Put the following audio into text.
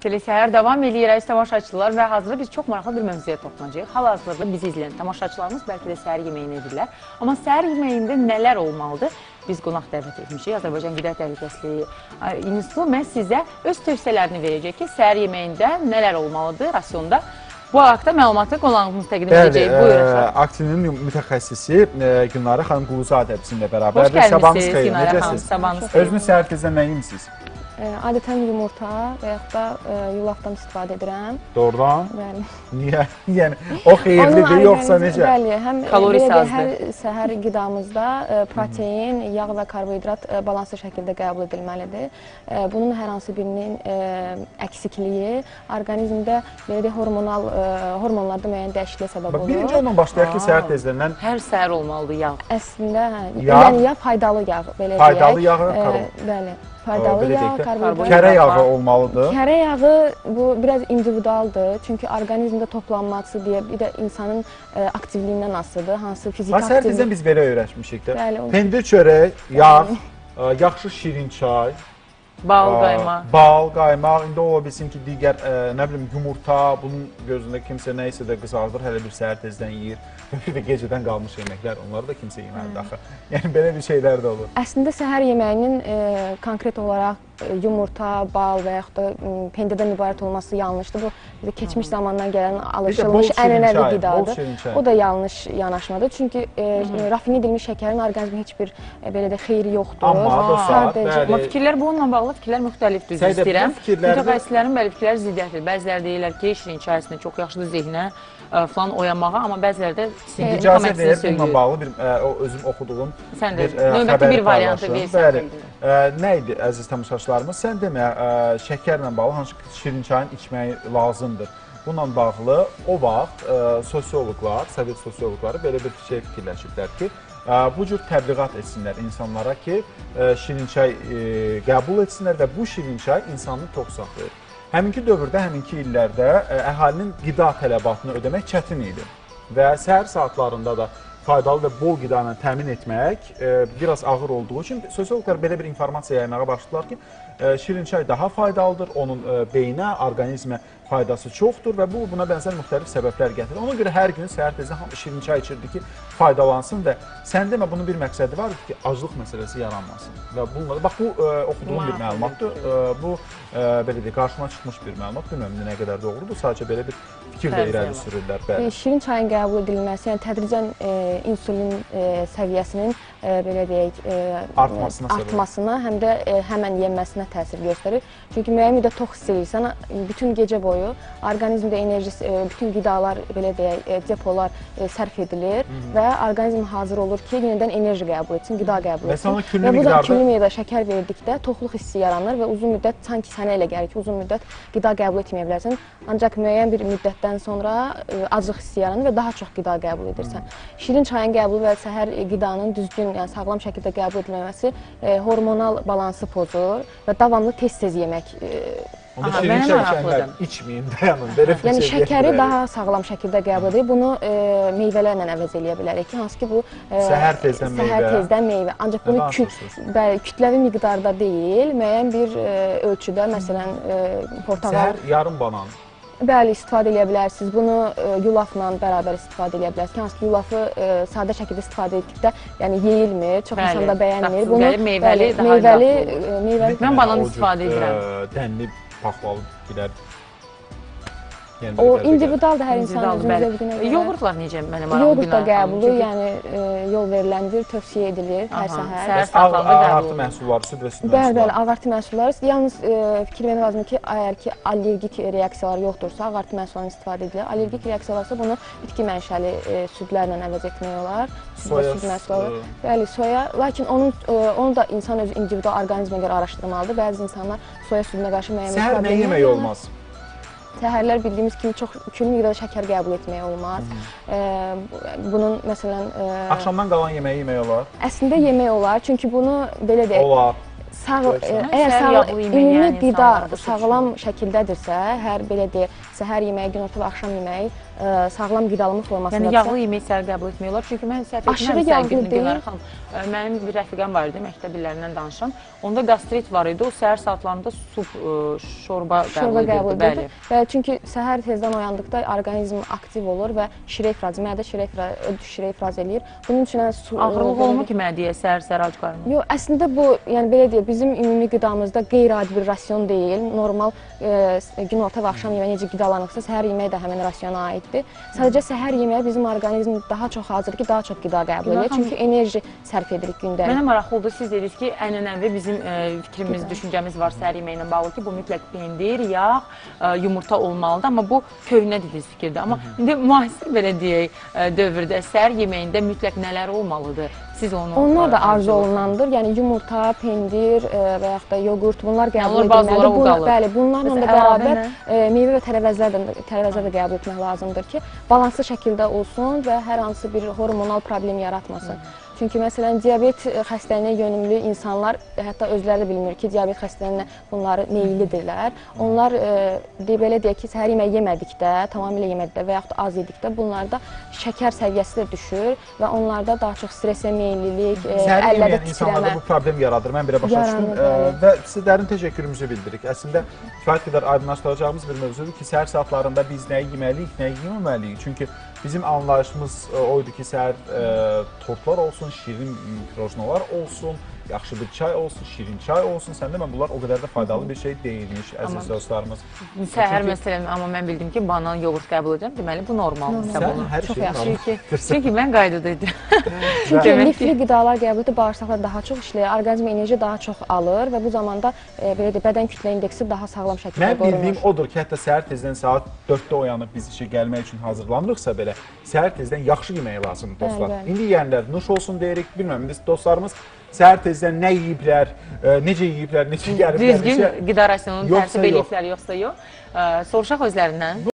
Telesəhər davam edir, əziz tamaşaçılar və hazırda biz çox maraqlı bir mövzuya toxunacağıq. Hal-hazırda bizi izləyən tamaşaçılarımız bəlkə də səhər yeməyini edirlər. Amma səhər yeməyində nələr olmalıdır? Biz qonaq dəvət etmişik. Azərbaycan Qida Təhlükəsizliyi İnstitutu məhz sizə öz tövsiyələrini verəcək ki, səhər yeməyində nələr olmalıdır rasionda. Bu haqda məlumatı qonağımız təqdim edəcək. Bəli, Aktivinin mütəxəssisi Günara xanım Quluzadə bizimlə bərabərdir. Hoş gəlmişsiniz Günara xanım, sabahınız xeyir. Özünüz səhər tezdən nə yemişsiniz? Adətən yumurta və yaxud da yulafdan istifadə edirəm. Doğrudan? Bəli. Niyə? Yəni, o xeyirlidir, yoxsa necə? Bəli, həm kalorisi azdır. Hər səhər qidamızda protein, yağ və karbohidrat balanslı şəkildə qəbul edilməlidir. Bunun hər hansı birinin əksikliyi orqanizmdə hormonlarda müəyyən dəyişikliyə səbəb olur. Birinci ondan başlayaq ki, səhər tezdən hər səhər olmalıdır yağ. Əslində, yəni ya faydalı yağ, belə deyək. Faydalı yağı, bəli. Faydalı yağ, karbonhidrat. Kərə yağı olmalıdır. Kərə yağı bu biraz individualdır. Çünki orqanizmdə toplanması deyə bir də insanın aktivliyindən asılıdır. Hansı fiziki aktivlik. Səhər tezdən biz belə öyrəşmişik də. Bəli. Pendir çörək, yağ, yaxşı şirin çay. Bal, qaymaq. Bal, qaymaq. İndi ola bilsin ki, digər, nə bilim, yumurta, bunun gözündə kimsə nə isə də qızardır, hələ bir səhər tezdən yeyir. Bir də gecədən qalmış yeməklər, onları da kimsə yeməlidir axı. Yəni, belə bir şeylər də olur. Əslində, səhər yeməyinin konkret olaraq yumurta, bal və yaxud da pendirdən ibarət olması yanlışdır. Bu, keçmiş zamandan gələn alışılmış ənənəvi qidadır. O da yanlış yanaşmadır. Çünki rafine edilmiş şəkərin orqanizmə heç bir belə də xeyri yoxdur. Amma fikirlər bununla bağlı fikirlər müxtəlifdir. Düz istəyirəm. Mütəxəssislərin belə fikirlər ziddiyyətdir. Bəziləri deyirlər ki, şirin çay əslində çox yaxşıdır zehnə falan oyanmağa, amma bəziləri də icazə deyir, bununla bağlı bir özüm oxuduğum növbəti bir variantı versən. Nə idi, əziz tamaşaçılarımız? Sən demə, şəkərlə bağlı hansı şirin çayın içməyi lazımdır? Bununla bağlı o vaxt sosioloqlar, sovet sosioloqları belə bir şey fikirləşiblər ki, bu cür təbliğat etsinlər insanlara ki, şirin çay qəbul etsinlər və bu şirin çay insanı tox saxlayır. Həminki dövrdə, həminki illərdə əhalinin qida tələbatını ödəmək çətin idi və səhər saatlarında da faydalı və bol qida ilə təmin etmək biraz ağır olduğu üçün sosioloqlar belə bir informasiya yaymağa başladılar ki, şirin çay daha faydalıdır, onun beyinə, orqanizmə faydası çoxdur və bu, buna bənzər müxtəlif səbəblər gətirir. Ona görə hər gün səhər tezdən şirin çay içirdi ki, faydalansın və sən demə, bunun bir məqsədi var ki, aclıq məsələsi yaranmasın. Və bununla, bax, bu oxuduğum bir məlumatdır. Bu, belə deyək, qarşıma çıxmış bir məlumat. Bilməm, nə qədər doğrudur, sadəcə belə bir fikir də irəli sürürlər. Şirin çayın qəbul edilməsi, yəni tədricən insulin səviyyəsinin, belə deyək, artmasına, həm də həmən yenməsinə təsir göstərir. Çünki müəyyən müddət tox hiss edirsən, bütün gecə boyu orqanizmdə enerji, bütün qidalar, belə deyək, depolar sərf edilir və orqanizm hazır olur ki, yenidən enerji qəbul etsin, qida qəbul etsin. Və bu da küllü miqdarda şəkər verdikdə toxluq hissi yaranır və uzun müddət, sanki sənə elə gəlir ki, uzun müddət qida qəbul etməyə bilərsən. Ancaq müəyyən bir müddətdən sonra aclıq hissi yaranır və daha çox qida qəbul edirsən. Şirin çayın qəbulu və səhər qidanın düzgün, yəni sağlam şəkildə qəbul edilməməsi hormonal balansı pozur və davamlı tez-tez yemək. Onda şirin çəkənlər içməyin, dayanın, belə bir şey. Yəni şəkəri daha sağlam şəkildə qəbul edir. Bunu meyvələrlə əvəz eləyə bilərik ki, hansı ki bu səhər tezdən meyvə. Ancaq bunu kütləvi miqdarda deyil, müəyyən bir ölçüdə, məsələn, portağal. Səhər yarım banan. Bəli, istifadə edə bilərsiniz. Bunu yulafla bərabər istifadə edə bilərsiniz. Hansı ki, yulafı sadə şəkildə istifadə etdikdə, yəni yeyilmir, çox insan da bəyənmir. Bunu meyvəli. Mən banan istifadə edirəm. Dənli, paxlalı bilər. O individualdır, hər insan özünün zövqünə görə. Yoğurtlar necə mənim aramı Yoğurt da qəbulu, yəni yol veriləndir, tövsiyə edilir hər səhər. Səhər saatlarında qəbul. Ağartı məhsulları, süd və süd məhsulları. Bəli, ağartı məhsulları. Yalnız fikir vermək lazımdır ki, əgər ki, allergik reaksiyalar yoxdursa, ağartı məhsullarını istifadə edilir. Allergik reaksiyalarsa bunu bitki mənşəli südlərlə əvəz etmək olar. Soya. Bəli, soya. Lakin onu da insan öz individual orqanizmə görə araşdırmalıdır. Bəzi insanlar soya südünə qarşı müəyyən səhər nə yemək olmaz? Səhərlər bildiyimiz kimi çox küllü miqdarda şəkər qəbul etmək olmaz. Bunun, məsələn... Axşamdan qalan yeməyi yemək olar? Əslində yemək olar, çünki bunu belə deyək... Olar. Əgər ümumi qida sağlam şəkildədirsə, hər belə deyək, səhər yeməyi, günorta və axşam yeməyi sağlam qidalanma formasında. Yəni yağlı yemək səhər qəbul etmək olar. Çünki mən səhv aşırı etmirəmsə, yağlı deyil. Günər xanım, mənim bir rəfiqəm var idi, məktəb illərindən danışan. Onda qastrit var idi. O səhər saatlarında sup, şorba qəbul edirdi. Bəli, çünki səhər tezdən oyandıqda orqanizm aktiv olur və şirə mədə şirə ifraz eləyir. Bunun üçün su ağırlıq olmur ki, mədiyə səhər ac qarnı. Yox, əslində bu, yəni belə deyək, bizim ümumi qidamızda qeyri-adi bir rasyon deyil. Normal günorta və axşam yeməyi necə qidalanırsa, səhər yeməyi də həmin rasyona aiddir. Sadəcə səhər yeməyi bizim orqanizm daha çox hazır ki, daha çox qida qəbul edir. Çünki enerji sərf edirik gündəlik. Mənə maraqlı oldu, siz dediniz ki, ənənəvi bizim fikrimiz, düşüncəmiz var səhər yeməyi ilə bağlı ki, bu mütləq pendir, yağ, yumurta olmalıdır. Amma bu köhnə dediniz fikirdir. Amma indi müasir belə deyək dövrdə səhər yeməyində mütləq nələr olmalıdır? Siz onu onlar da arzu olunandır. Yəni yumurta, pendir və yaxud da yoğurt bunlar qəbul edilməlidir. Bəli, bunlarla da bərabər meyvə və tərəvəzlər də qəbul etmək lazımdır ki, balanslı şəkildə olsun və hər hansı bir hormonal problem yaratmasın. Çünki məsələn diabet xəstəliyinə yönümlü insanlar hətta özləri də bilmir ki, diabet xəstəliyinə bunları meyillidirlər. Onlar belə deyək ki, səhər yeməyi yemədikdə, tamamilə yemədikdə və yaxud az yedikdə bunlarda şəkər səviyyəsi də düşür və onlarda daha çox stresə meyillilik, əllərdə titrəmə. İnsanlarda bu problem yaradır. Mən belə başa düşdüm və sizə dərin təşəkkürümüzü bildiririk. Əslində kifayət qədər aydınlaşdıracağımız bir mövzudur ki, səhər saatlarında biz nəyi yeməliyik, nəyi yeməməliyik. Çünki bizim anlayışımız oydu ki, səhər tortlar olsun, şirin pirojnolar olsun, yaxşı bir çay olsun, şirin çay olsun. Səndə mən bunlar o qədər də faydalı bir şey deyilmiş, əziz dostlarımız. Səhər məsələn, amma mən bildim ki, banan, yoğurt qəbul edirəm. Deməli, bu normaldır. Sən hər şeyi normaldır. Çünki mən qaydada idim. Çünki lifli qidalar qəbul edib bağırsaqlar daha çox işləyir, orqanizm enerji daha çox alır və bu zamanda belə deyək, bədən kütlə indeksi daha sağlam şəkildə qorunur. Mən bildiyim odur ki, hətta səhər tezdən saat 4-də oyanıb biz işə gəlmək üçün hazırlanırıqsa belə, səhər tezdən yaxşı yemək lazımdır dostlar. İndi yeyənlər nuş olsun deyirik, bilməm, indi dostlarımız səhər tezdən nə yeyiblər, necə yeyiblər, necə gəliblər. Düzgün qida rasionunu tərtib ediblər, yoxsa yox. Soruşaq özlərindən.